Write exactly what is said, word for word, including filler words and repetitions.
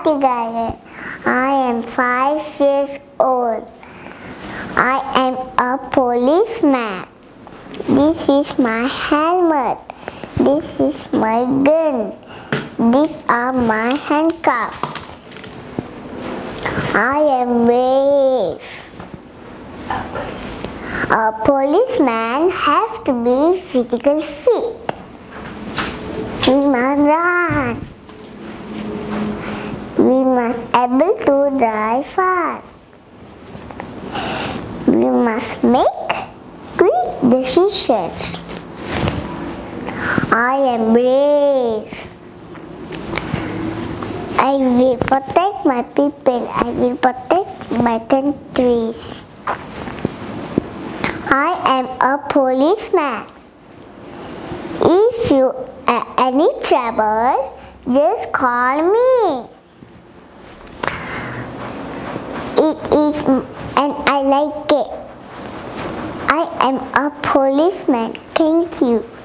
Karthigeyan. I am five years old. I am a policeman. This is my helmet. This is my gun. These are my handcuffs. I am brave. A policeman has to be physically fit. We must run. We must able to drive fast. We must make quick decisions. I am brave. I will protect my people. I will protect my countries. I am a policeman. If you are any trouble, just call me. It is, and I like it. I am a policeman. Thank you.